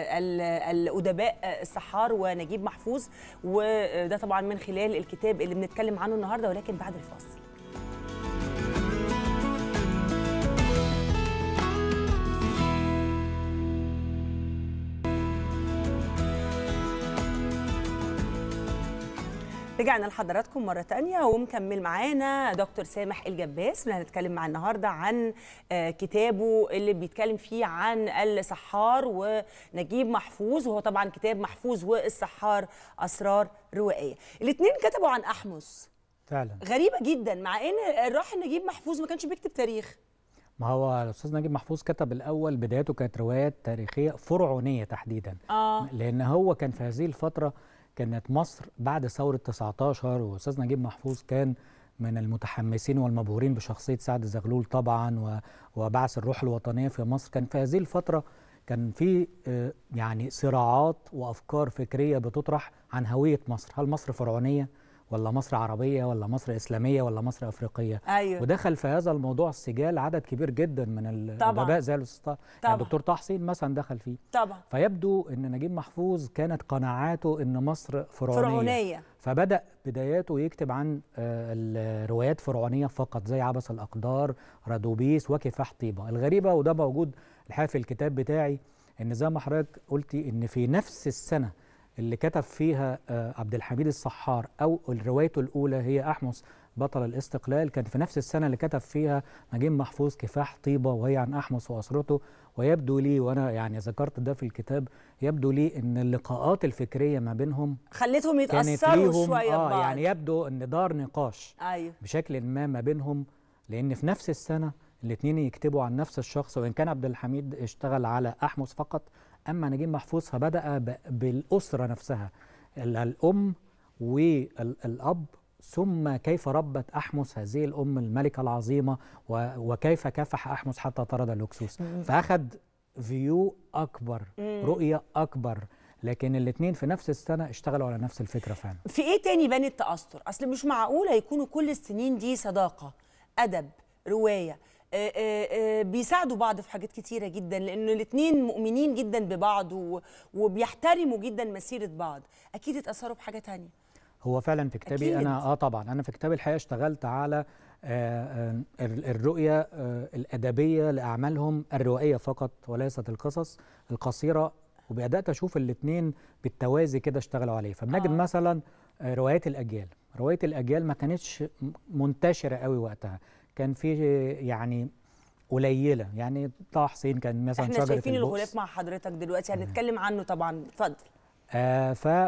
الأدباء السحار ونجيب محفوظ، وده طبعا من خلال الكتاب اللي بنتكلم عنه النهارده، ولكن بعد الفاصل. رجعنا لحضراتكم مرة تانية ومكمل معانا دكتور سامح الجباس اللي هنتكلم معاه النهاردة عن كتابه اللي بيتكلم فيه عن السحار ونجيب محفوظ، وهو طبعا كتاب محفوظ والسحار أسرار روائية. الاثنين كتبوا عن أحمس. فعلا غريبة جدا، مع ان الراحل نجيب محفوظ ما كانش بيكتب تاريخ. ما هو الأستاذ نجيب محفوظ كتب الأول بدايته كانت روايات تاريخية فرعونية تحديدا. آه. لأن هو كان في هذه الفترة كانت مصر بعد ثورة تسعتاشر، واستاذ نجيب محفوظ كان من المتحمسين والمبهورين بشخصية سعد زغلول طبعا وبعث الروح الوطنية في مصر. كان في هذه الفترة كان في يعني صراعات وأفكار فكرية بتطرح عن هوية مصر، هل مصر فرعونية ولا مصر عربية ولا مصر إسلامية ولا مصر أفريقية. أيوه. ودخل في هذا الموضوع السجال عدد كبير جدا من الأدباء زي الأستاذ يعني الدكتور طه حسين مثلا دخل فيه طبعا. فيبدو أن نجيب محفوظ كانت قناعاته أن مصر فرعونية, فرعونية. فبدأ بداياته يكتب عن الروايات فرعونية فقط زي عبس الأقدار، رادوبيس، وكفاح طيبة. الغريبة وده موجود الحقيقة في الكتاب بتاعي أن زي ما حضرتك قلتي أن في نفس السنة اللي كتب فيها عبد الحميد السحار أو روايته الأولى هي أحمس بطل الاستقلال كان في نفس السنة اللي كتب فيها نجيب محفوظ كفاح طيبة وهي عن أحمس وأسرته. ويبدو لي، وأنا يعني ذكرت ده في الكتاب، يبدو لي إن اللقاءات الفكرية ما بينهم خلتهم يتأثروا شوية آه ببعض. يعني يبدو إن دار نقاش أيوه. بشكل ما ما بينهم، لأن في نفس السنة الاثنين يكتبوا عن نفس الشخص، وإن كان عبد الحميد اشتغل على أحمس فقط، أما نجيب محفوظ فبدأ بالأسرة نفسها، الأم والأب، ثم كيف ربت أحمس هذه الأم الملكة العظيمة، وكيف كافح أحمس حتى طرد الهكسوس. فأخذ فيو أكبر، رؤية أكبر، لكن الاثنين في نفس السنة اشتغلوا على نفس الفكرة فعلا. في إيه تاني بان التأثر؟ أصل مش معقول هيكونوا كل السنين دي صداقة، أدب، رواية، آآ آآ بيساعدوا بعض في حاجات كتيرة جدا، لأن الاثنين مؤمنين جدا ببعض وبيحترموا جدا مسيرة بعض. أكيد اتأثروا بحاجة تانية. هو فعلا في كتابي أكيد. أنا آه طبعا أنا في كتابي الحقيقة اشتغلت على آه الرؤية آه الأدبية لأعمالهم الروائية فقط وليست القصص القصيرة، وبدأت أشوف الاثنين بالتوازي كده اشتغلوا عليه. فبنجد آه. مثلا آه روايات الأجيال، رواية الأجيال ما كانتش منتشرة قوي وقتها، كان في يعني قليلة، يعني طه حسين كان مثلا شجرة البؤس. احنا شايفين الغلاف مع حضرتك دلوقتي، هنتكلم عنه طبعا، اتفضل. آه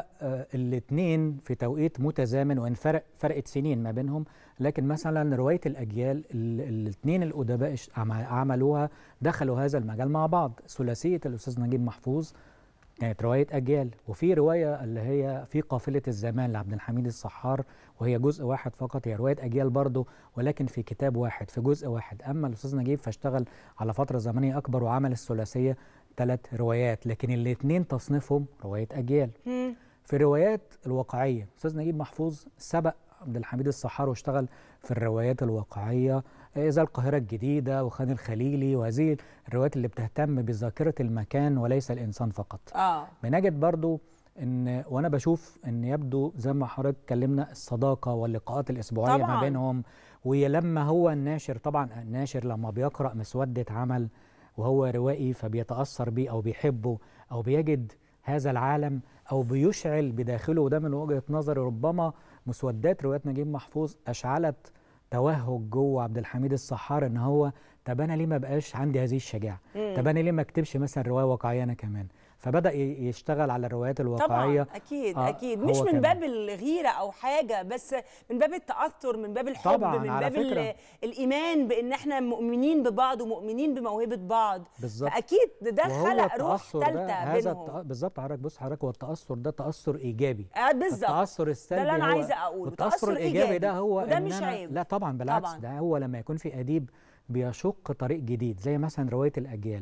فالاثنين في توقيت متزامن، وان فرق فرقت سنين ما بينهم، لكن مثلا روايه الاجيال الاثنين الادباء عملوها، دخلوا هذا المجال مع بعض. ثلاثيه الاستاذ نجيب محفوظ كانت روايه اجيال، وفي روايه اللي هي في قافله الزمان لعبد الحميد الصحار، وهي جزء واحد فقط، هي روايه اجيال برضه ولكن في كتاب واحد في جزء واحد. اما الاستاذ نجيب فاشتغل على فتره زمنيه اكبر وعمل الثلاثيه ثلاث روايات، لكن الاثنين تصنيفهم روايه اجيال. مم. في الروايات الواقعيه استاذ نجيب محفوظ سبق عبد الحميد الصحار واشتغل في الروايات الواقعيه، إذا القاهره الجديده وخان الخليلي، وهذه الروايات اللي بتهتم بذاكره المكان وليس الانسان فقط. اه بنجد برضو ان وانا بشوف ان يبدو زي ما حضرتك اتكلمنا الصداقه واللقاءات الاسبوعيه طبعاً. ما بينهم، ولما هو الناشر، طبعا الناشر لما بيقرا مسوده عمل وهو روائي فبيتأثر بيه أو بيحبه أو بيجد هذا العالم أو بيشعل بداخله، وده من وجهة نظري ربما مسودات روايات نجيب محفوظ أشعلت توهج جوه عبد الحميد الصحار، إن هو طب أنا ليه ما بقاش عندي هذه الشجاعة؟ طب أنا ليه ما أكتبش مثلا رواية واقعية أنا كمان؟ فبدأ يشتغل على الروايات الواقعية. طبعا أكيد آه أكيد مش من باب الغيرة أو حاجة، بس من باب التأثر، من باب الحب، من باب الإيمان بأن احنا مؤمنين ببعض ومؤمنين بموهبة بعض. بالظبط. فأكيد ده خلق روح ثالثة بينهم. بالظبط. حضرتك بص حضرتك هو التأثر ده تأثر إيجابي. آه بالظبط. التأثر السلبي ده اللي أنا عايزة أقوله. التأثر الإيجابي ده هو وده مش عيب. لا طبعا بالعكس، طبعًا. ده هو لما يكون في أديب بيشق طريق جديد، زي مثلا رواية الأجيال،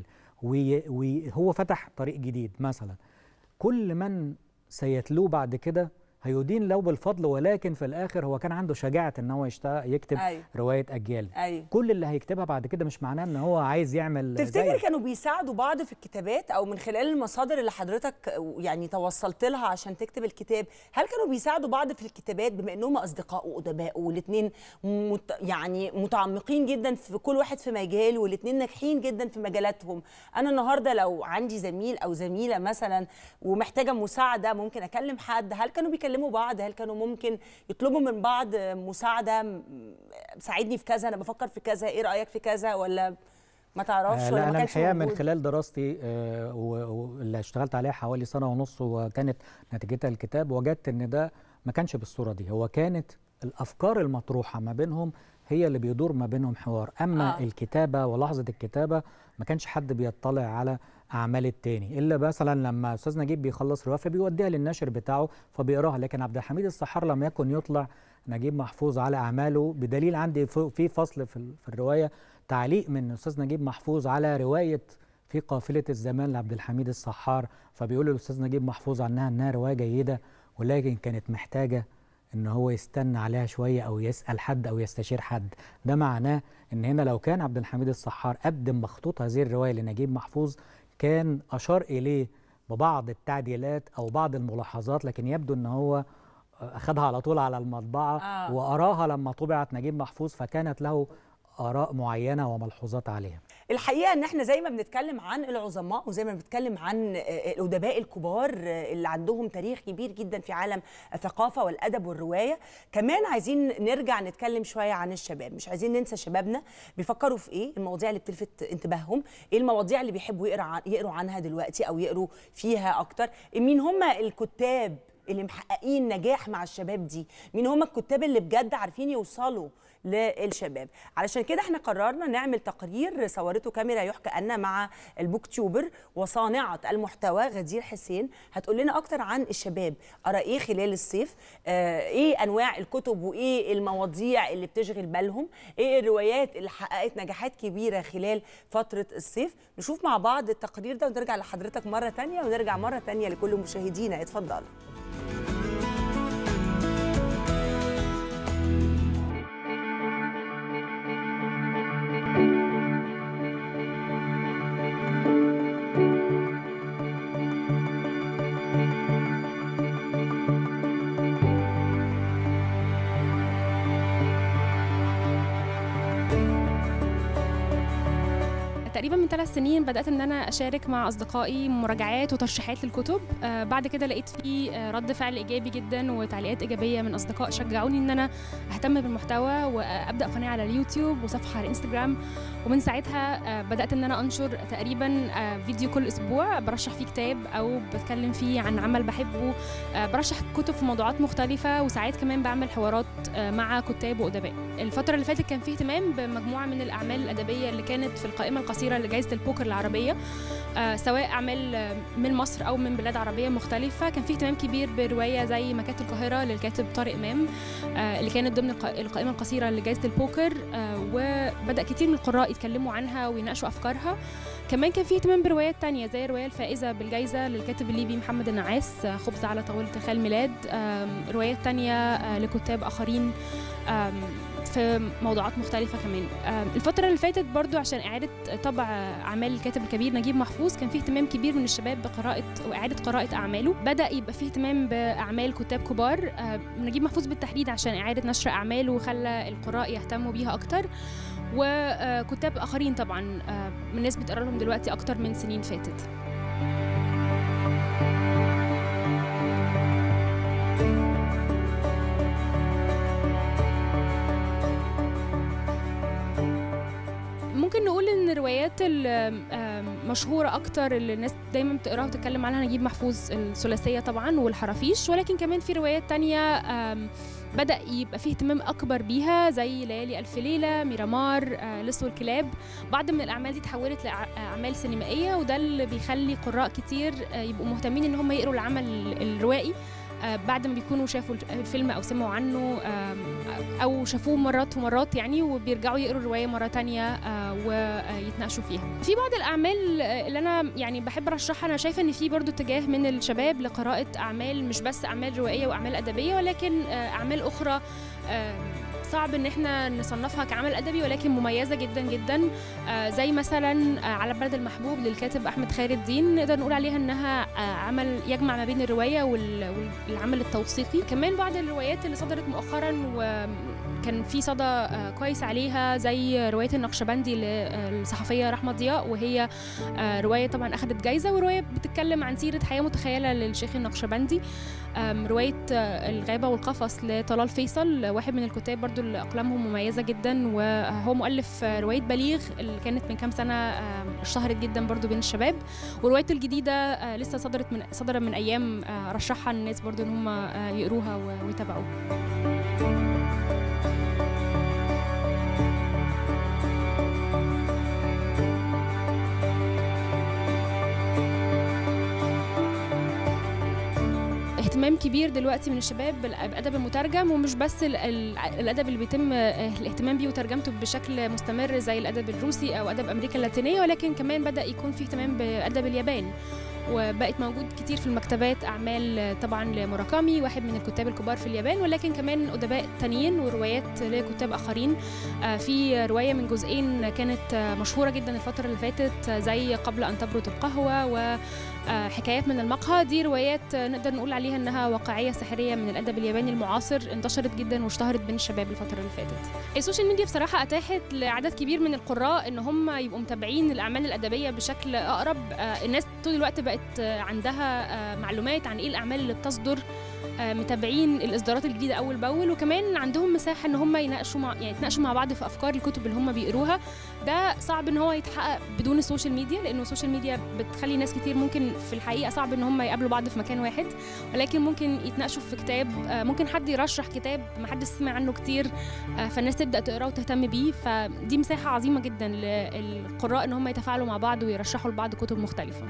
وهو فتح طريق جديد مثلا، كل من سيتلوه بعد كده هيدين له بالفضل، ولكن في الاخر هو كان عنده شجاعه ان هو يكتب أيوه. روايه اجيال. أيوه. كل اللي هيكتبها بعد كده مش معناه ان هو عايز يعمل. تفتكر كانوا بيساعدوا بعض في الكتابات او من خلال المصادر اللي حضرتك يعني توصلت لها عشان تكتب الكتاب؟ هل كانوا بيساعدوا بعض في الكتابات بما انهم اصدقاء وادباء والاثنين مت يعني متعمقين جدا في كل واحد في مجال، والاثنين ناجحين جدا في مجالاتهم؟ انا النهارده لو عندي زميل او زميله مثلا ومحتاجه مساعده، ممكن اكلم حد، هل كانوا بيكلموا بعض؟ هل كانوا ممكن يطلبوا من بعض مساعده، ساعدني في كذا، انا بفكر في كذا، ايه رايك في كذا، ولا ما تعرفش؟ آه ولا لا ما انا كانش الحقيقه موجود؟ من خلال دراستي آه واللي اشتغلت عليها حوالي سنه ونص وكانت نتيجتها الكتاب، وجدت ان ده ما كانش بالصوره دي، هو كانت الافكار المطروحه ما بينهم هي اللي بيدور ما بينهم حوار، اما آه. الكتابه ولحظه الكتابه ما كانش حد بيطلع على اعمال التاني، الا مثلا لما استاذ نجيب بيخلص روايه فبيوديها للناشر بتاعه فبيقراها، لكن عبد الحميد الصحار لم يكن يطلع نجيب محفوظ على اعماله، بدليل عندي في فصل في الروايه تعليق من استاذ نجيب محفوظ على روايه في قافله الزمان لعبد الحميد الصحار، فبيقول الاستاذ نجيب محفوظ عنها انها روايه جيده ولكن كانت محتاجه ان هو يستنى عليها شويه او يسال حد او يستشير حد. ده معناه ان هنا لو كان عبد الحميد الصحار قدم مخطوط هذه الروايه لنجيب محفوظ كان اشار اليه ببعض التعديلات او بعض الملاحظات، لكن يبدو ان هو اخذها على طول على المطبعه آه. وأراها لما طبعت نجيب محفوظ، فكانت له آراء معينة وملحوظات عليها. الحقيقه ان احنا زي ما بنتكلم عن العظماء وزي ما بنتكلم عن الادباء الكبار اللي عندهم تاريخ كبير جدا في عالم الثقافه والادب والروايه، كمان عايزين نرجع نتكلم شويه عن الشباب. مش عايزين ننسى شبابنا بيفكروا في ايه، المواضيع اللي بتلفت انتباههم، ايه المواضيع اللي بيحبوا يقرا عن يقروا عنها دلوقتي او يقروا فيها اكتر، مين هم الكتاب اللي محققين نجاح مع الشباب دي، مين هم الكتاب اللي بجد عارفين يوصلوا للشباب. علشان كده احنا قررنا نعمل تقرير صورته كاميرا يحكى أن مع البوك تيوبر وصانعة المحتوى غدير حسين، هتقول لنا اكتر عن الشباب قرا ايه خلال الصيف، اه ايه انواع الكتب وايه المواضيع اللي بتشغل بالهم، ايه الروايات اللي حققت نجاحات كبيرة خلال فترة الصيف. نشوف مع بعض التقرير ده ونرجع لحضرتك مرة تانية، ونرجع مرة تانية لكل مشاهدينا. اتفضلوا. تقريبا من ثلاث سنين بدأت ان انا اشارك مع اصدقائي مراجعات وترشيحات للكتب. آه بعد كده لقيت في آه رد فعل ايجابي جدا وتعليقات ايجابيه من اصدقاء شجعوني ان انا اهتم بالمحتوى وابدا قناه على اليوتيوب وصفحه على الانستجرام. ومن ساعتها آه بدات ان انا انشر تقريبا آه فيديو كل اسبوع برشح فيه كتاب او بتكلم فيه عن عمل بحبه. آه برشح كتب في موضوعات مختلفه، وساعات كمان بعمل حوارات آه مع كتاب وادباء. الفتره اللي فاتت كان فيه اهتمام بمجموعه من الاعمال الادبيه اللي كانت في القائمه القصيره لجائزة البوكر العربية، آه سواء أعمال من مصر أو من بلاد عربية مختلفة. كان فيه اهتمام كبير برواية زي مكات القاهرة للكاتب طارق إمام آه اللي كانت ضمن القائمة القصيرة لجائزة البوكر، آه وبدأ كتير من القراء يتكلموا عنها ويناقشوا أفكارها. كمان كان فيه اهتمام بروايات تانية زي الرواية الفائزة بالجائزة للكاتب الليبي محمد النعاس خبز على طاولة خال ميلاد، آه روايات تانية آه لكتاب آخرين آه في موضوعات مختلفة كمان. الفترة اللي فاتت برضو عشان إعادة طبع أعمال الكاتب الكبير نجيب محفوظ كان فيه اهتمام كبير من الشباب بقراءة وإعادة قراءة أعماله. بدأ يبقى فيه اهتمام بأعمال كتاب كبار، نجيب محفوظ بالتحديد عشان إعادة نشر أعماله وخلى القراء يهتموا بيها أكتر، وكتاب آخرين طبعا الناس بتقرأ لهم دلوقتي أكتر من سنين فاتت. ممكن نقول ان الروايات المشهوره اكتر اللي الناس دايما بتقراها وتتكلم عنها نجيب محفوظ الثلاثيه طبعا والحرافيش، ولكن كمان في روايات تانية بدأ يبقى فيه اهتمام أكبر بيها زي ليالي ألف ليلة، ميرامار، لص والكلاب. بعض من الأعمال دي تحولت لأعمال سينمائية، وده اللي بيخلي قراء كتير يبقوا مهتمين إن هم يقروا العمل الروائي بعد ما بيكونوا شافوا الفيلم أو سمعوا عنه أو شافوه مرات ومرات يعني، وبيرجعوا يقروا الرواية مرة تانية ويتناقشوا فيها. في بعض الأعمال اللي أنا يعني بحب أرشحها، أنا شايفة إن في برضو اتجاه من الشباب لقراءة أعمال مش بس أعمال روائية وأعمال أدبية، ولكن أعمال أخرى صعب ان احنا نصنفها كعمل ادبي ولكن مميزه جدا جدا، زي مثلا على بلد المحبوب للكاتب احمد خير الدين. نقدر نقول عليها انها عمل يجمع ما بين الروايه والعمل التوثيقي. كمان بعض الروايات اللي صدرت مؤخرا وكان في صدى كويس عليها زي روايه النقشبندي للصحفيه رحمه ضياء، وهي روايه طبعا اخذت جايزه، وروايه بتتكلم عن سيره حياه متخيله للشيخ النقشبندي. روايه الغابه والقفص لطلال فيصل، واحد من الكتاب برضو اللي أقلامهم مميزة جدا، وهو مؤلف رواية بليغ اللي كانت من كام سنة اشتهرت جدا برضو بين الشباب. وروايته الجديدة لسه صدرت من صدر من أيام، رشحها الناس برضو إن هم يقروها ويتابعوها. اهتمام كبير دلوقتي من الشباب بالادب المترجم، ومش بس الادب اللي بيتم الاهتمام بيه وترجمته بشكل مستمر زي الادب الروسي او ادب امريكا اللاتينيه، ولكن كمان بدا يكون في اهتمام بادب اليابان. وبقت موجود كتير في المكتبات أعمال طبعا لموراكامي واحد من الكتاب الكبار في اليابان، ولكن كمان أدباء تانيين وروايات لكتاب آخرين. في رواية من جزئين كانت مشهورة جدا الفترة اللي فاتت زي قبل أن تبرد القهوة وحكايات من المقهى، دي روايات نقدر نقول عليها أنها واقعية سحرية من الأدب الياباني المعاصر، انتشرت جدا واشتهرت بين الشباب الفترة اللي فاتت. السوشيال ميديا بصراحة أتاحت لعدد كبير من القراء إن هم يبقوا متابعين الأعمال الأدبية بشكل أقرب. الناس طول الوقت بقت عندها معلومات عن إيه الأعمال اللي بتصدر، متابعين الإصدارات الجديدة أول بأول، وكمان عندهم مساحة إن هم يناقشوا مع يعني يتناقشوا مع بعض في أفكار الكتب اللي هم بيقروها. ده صعب إن هو يتحقق بدون السوشيال ميديا، لأنه السوشيال ميديا بتخلي ناس كتير ممكن في الحقيقة صعب إن هم يقابلوا بعض في مكان واحد، ولكن ممكن يتناقشوا في كتاب، ممكن حد يرشح كتاب ما حدش سمع عنه كتير فالناس تبدأ تقراه وتهتم بيه. فدي مساحة عظيمة جدا للقراء إن هم يتفاعلوا مع بعض ويرشحوا لبعض كتب مختلفة.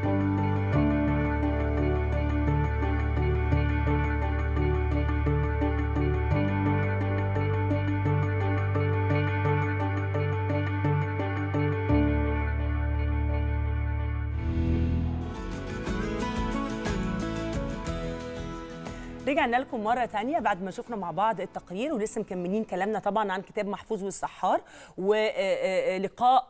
رجعنا لكم مرة تانية بعد ما شفنا مع بعض التقرير، ولسه مكملين كلامنا طبعا عن كتاب محفوظ والسحار ولقاء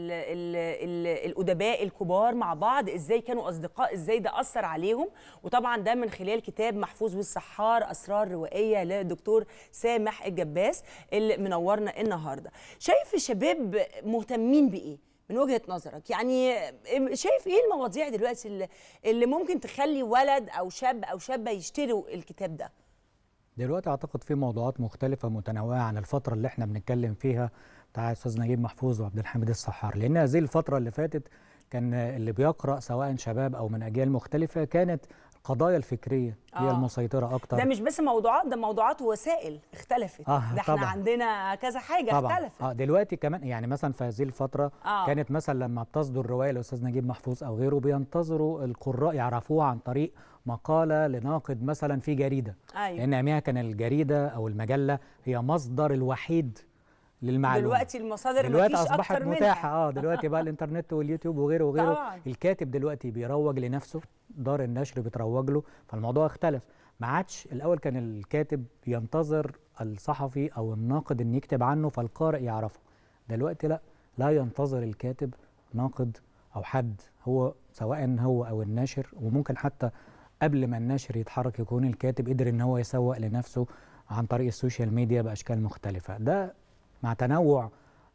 الأدباء الكبار مع بعض، ازاي كانوا أصدقاء، ازاي ده أثر عليهم. وطبعا ده من خلال كتاب محفوظ والسحار أسرار روائية للدكتور سامح الجباس اللي منورنا النهاردة. شايف الشباب مهتمين بإيه من وجهة نظرك؟ يعني شايف ايه المواضيع دلوقتي اللي ممكن تخلي ولد او شاب او شابة يشتروا الكتاب ده؟ دلوقتي اعتقد في موضوعات مختلفة متنوعة عن الفترة اللي احنا بنتكلم فيها بتاع استاذ نجيب محفوظ وعبد الحميد السحار، لان هذه الفترة اللي فاتت كان اللي بيقرأ سواء شباب او من اجيال مختلفة كانت القضايا الفكرية هي آه. المسيطرة اكتر. ده مش بس موضوعات، ده موضوعات ووسائل اختلفت. آه ده احنا طبعًا. عندنا كذا حاجة طبعًا. اختلفت. اه دلوقتي كمان يعني مثلا في هذه الفترة آه. كانت مثلا لما بتصدر رواية لأستاذ نجيب محفوظ او غيره بينتظروا القراء يعرفوها عن طريق مقالة لناقد مثلا في جريدة. أيوة. لان ايامها كان الجريدة او المجلة هي مصدر الوحيد للمعلومة. دلوقتي المصادر دلوقتي اصبحت متاحة. اه دلوقتي بقى الانترنت واليوتيوب وغيره وغيره طبعا. الكاتب دلوقتي بيروج لنفسه، دار النشر بتروج له، فالموضوع اختلف. ما عادش الاول كان الكاتب ينتظر الصحفي او الناقد ان يكتب عنه فالقارئ يعرفه. دلوقتي لا لا ينتظر الكاتب ناقد او حد، هو سواء هو او الناشر، وممكن حتى قبل ما الناشر يتحرك يكون الكاتب قدر ان هو يسوق لنفسه عن طريق السوشيال ميديا باشكال مختلفة. ده مع تنوع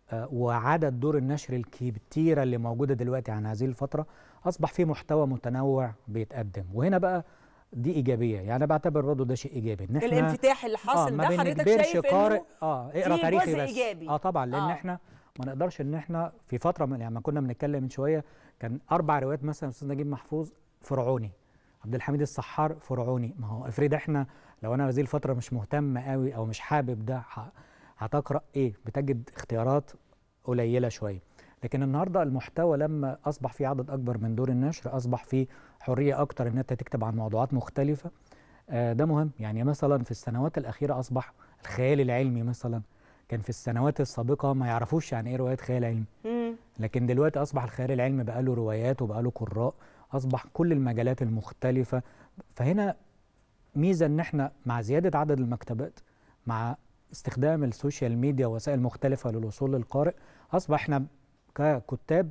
وعدد دور النشر الكتيرة اللي موجودة دلوقتي عن هذه الفترة أصبح في محتوى متنوع بيتقدم، وهنا بقى دي إيجابية. يعني أنا بعتبر برضه ده شيء إيجابي إن إحنا الانفتاح اللي حاصل آه ده حضرتك شايف قارئ إنه آه اقرا تاريخي بس إيجابي. آه طبعا لأن آه. إحنا ما نقدرش إن إحنا في فترة من يعني ما كنا بنتكلم من شوية كان أربع روايات مثلا أستاذ نجيب محفوظ فرعوني، عبد الحميد السحار فرعوني. ما هو افرض إحنا لو أنا هذه الفترة مش مهتم قوي أو مش حابب ده هتقرأ إيه؟ بتجد اختيارات قليلة شوية. لكن النهاردة المحتوى لما أصبح فيه عدد أكبر من دور النشر أصبح فيه حرية أكتر إن أنت تكتب عن موضوعات مختلفة. آه ده مهم. يعني مثلا في السنوات الأخيرة أصبح الخيال العلمي مثلا كان في السنوات السابقة ما يعرفوش يعني إيه روايات خيال علمي، لكن دلوقتي أصبح الخيال العلمي بقى له روايات وبقى له قراء، أصبح كل المجالات المختلفة. فهنا ميزة إن إحنا مع زيادة عدد المكتبات مع استخدام السوشيال ميديا ووسائل مختلفة للوصول للقارئ أصبح إحنا ككتاب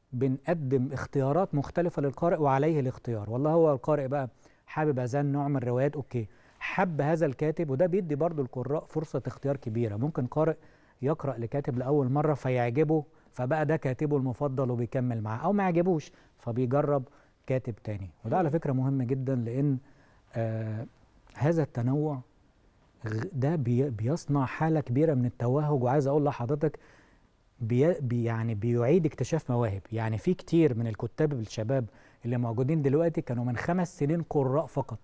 بنقدم اختيارات مختلفة للقارئ وعليه الاختيار. والله هو القارئ بقى حابب هذا النوع من الروايات أوكي، حب هذا الكاتب، وده بيدي برضو القراء فرصة اختيار كبيرة. ممكن قارئ يقرأ لكاتب لأول مرة فيعجبه فبقى ده كاتبه المفضل وبيكمل معاه، أو ما يعجبوش فبيجرب كاتب تاني. وده على فكرة مهم جدا لأن آه هذا التنوع ده بي بيصنع حالة كبيرة من التوهج. وعايز أقول لحضرتك بي بي يعني بيعيد اكتشاف مواهب. يعني في كتير من الكتاب الشباب اللي موجودين دلوقتي كانوا من خمس سنين قراء فقط،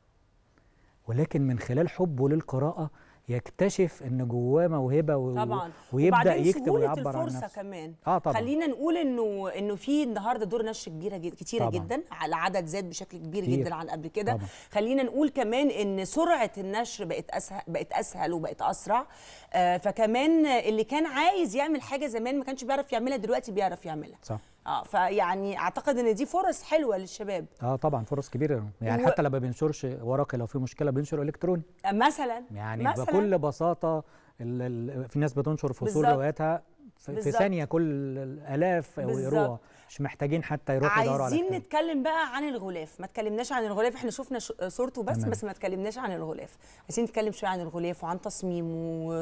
ولكن من خلال حبه للقراءة يكتشف ان جواه موهبه و... طبعا ويبدا يكتب ويعبر عن نفسه. كمان اه طبعا خلينا نقول انه انه في النهارده دور نشر كبيره جد كتيره طبعًا. جدا، على عدد زاد بشكل كبير كتير. جدا عن قبل كده. خلينا نقول كمان ان سرعه النشر بقت اسهل بقت اسهل وبقت اسرع. آه فكمان اللي كان عايز يعمل حاجه زمان ما كانش بيعرف يعملها دلوقتي بيعرف يعملها. صح. اه فيعني اعتقد ان دي فرص حلوه للشباب. اه طبعا فرص كبيره، يعني و... حتى لما بنشرش ورقي لو في مشكله بنشر الكتروني مثلا يعني مثلاً. بكل بساطه. ال ال في ناس بتنشر فصول رواياتها في, في ثانيه كل الالاف ويقروها، مش محتاجين حتى يروحوا يدوروا على عايزين نتكلم بقى عن الغلاف. ما اتكلمناش عن الغلاف، احنا شفنا صورته بس. تمام. بس ما اتكلمناش عن الغلاف. عايزين نتكلم شويه عن الغلاف وعن تصميمه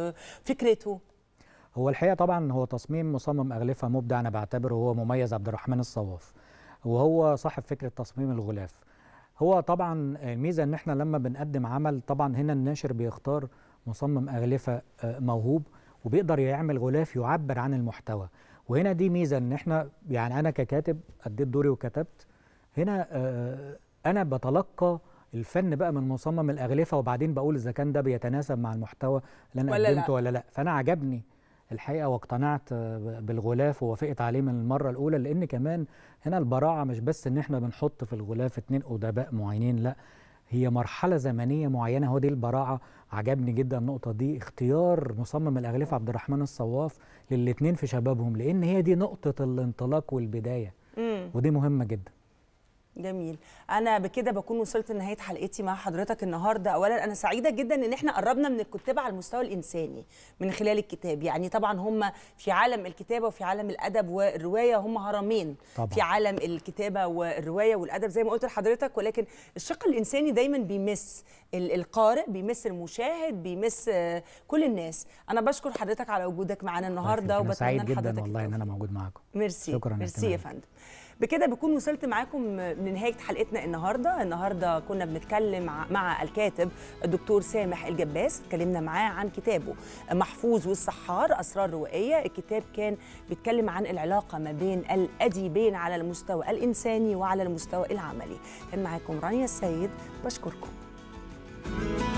وفكرته. هو الحقيقه طبعا هو تصميم مصمم اغلفه مبدع، انا بعتبره هو مميز، عبد الرحمن الصواف، وهو صاحب فكره تصميم الغلاف. هو طبعا الميزه ان احنا لما بنقدم عمل، طبعا هنا الناشر بيختار مصمم اغلفه موهوب وبيقدر يعمل غلاف يعبر عن المحتوى. وهنا دي ميزه ان احنا يعني انا ككاتب اديت دوري وكتبت، هنا انا بتلقى الفن بقى من مصمم الاغلفه وبعدين بقول اذا كان ده بيتناسب مع المحتوى اللي انا ولا قدمته لا. ولا لا. فانا عجبني الحقيقه واقتنعت بالغلاف ووافقت عليه من المره الاولى، لان كمان هنا البراعه مش بس ان احنا بنحط في الغلاف اتنين ادباء معينين، لا هي مرحله زمنيه معينه. هو دي البراعه. عجبني جدا النقطه دي، اختيار مصمم الاغلفه عبد الرحمن الصواف للاثنين في شبابهم، لان هي دي نقطه الانطلاق والبدايه. مم. ودي مهمه جدا. جميل. انا بكده بكون وصلت لنهايه حلقتي مع حضرتك النهارده. اولا انا سعيده جدا ان احنا قربنا من الكتاب على المستوى الانساني من خلال الكتاب. يعني طبعا هم في عالم الكتابه وفي عالم الادب والروايه هم هرمين طبعا. في عالم الكتابه والروايه والادب زي ما قلت لحضرتك، ولكن الشق الانساني دايما بيمس القارئ، بيمس المشاهد، بيمس كل الناس. انا بشكر حضرتك على وجودك معانا النهارده وبتمنى سعيد جدا والله ان انا موجود معاكم. ميرسي. شكرا. ميرسي يا فندم. بكده بكون وصلت معاكم لنهايه حلقتنا النهارده. النهارده كنا بنتكلم مع الكاتب الدكتور سامح الجباس، اتكلمنا معاه عن كتابه محفوظ والسحار اسرار روائيه. الكتاب كان بيتكلم عن العلاقه ما بين الاديبين على المستوى الانساني وعلى المستوى العملي. كان معاكم رانيا السيد، بشكركم.